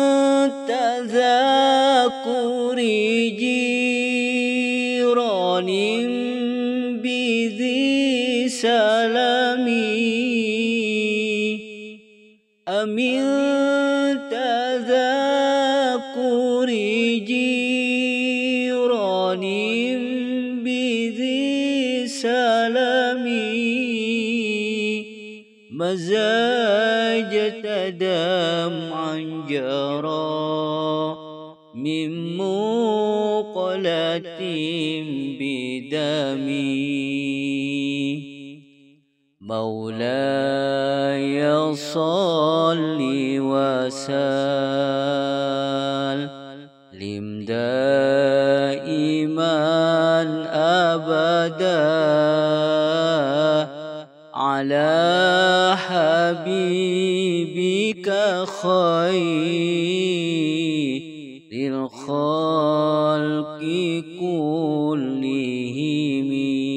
تذاكر جيران بذي سلمي من تذاكر جيران بذي سلمي مزاجة دمعا جرى من مقلة بدمي مولاي صل وسلم دائما أبدا على حبيبك خير الخلق كلهم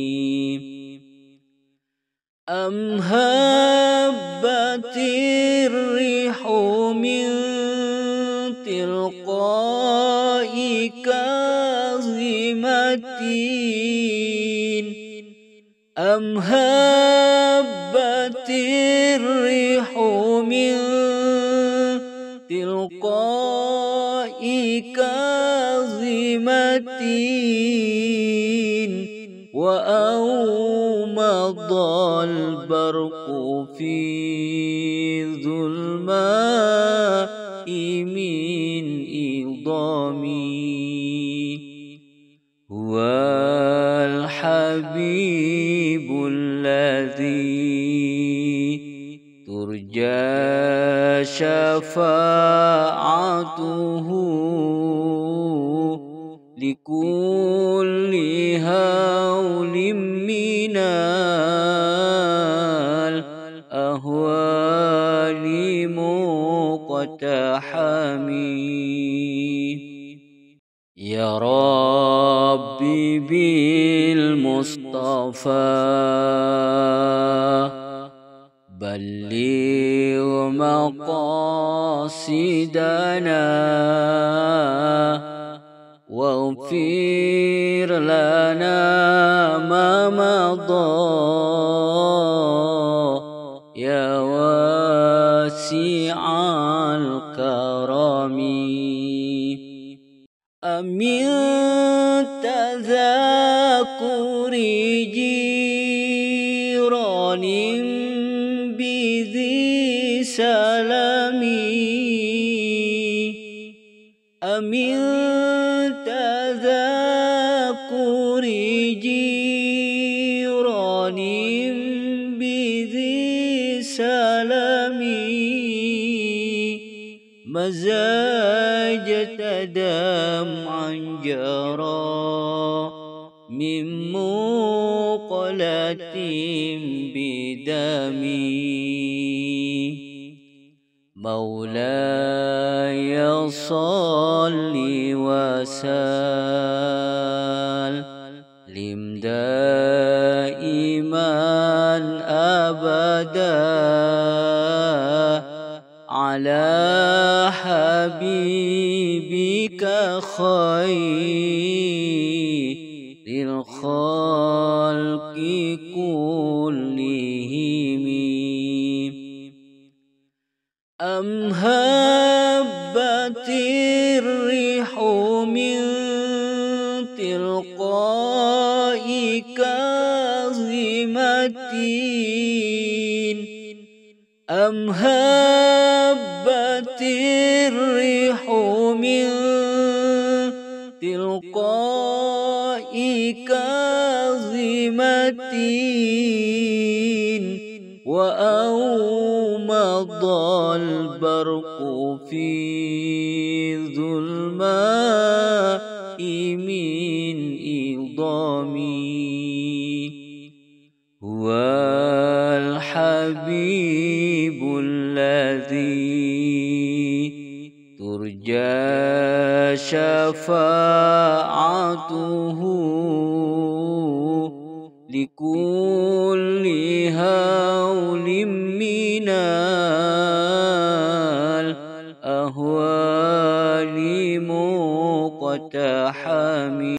أم هبت الريح من تلقاء كاظمة أم هبت الريح من تلقاء كاظمة وأومض البرق في ظلماء من إضامي هو الحبيب الذي ترجى شفاعته لكل هول من الأهوال مقتحمي يا ربي بالمصطفى بلغ مقاصدنا واغفر لنا ما مضى يا واسع الكرم من تذاكر جيران بذي سلمي من تذاكر جيران بذي سلمي مزاجة دمعا جرى من مقلة بدمي مولاي صل وسلم دائما أبدا على حبيبك خير الخلق كلهم. أم هبت الريح من تلقاء كاظمة أم هبت الريح من تلقاء كاظمة وأومض البرق في ظلماء من إضامي. هو الحبيب الذي ترجى شفاعته لكل هول من الأهوال مقتحم.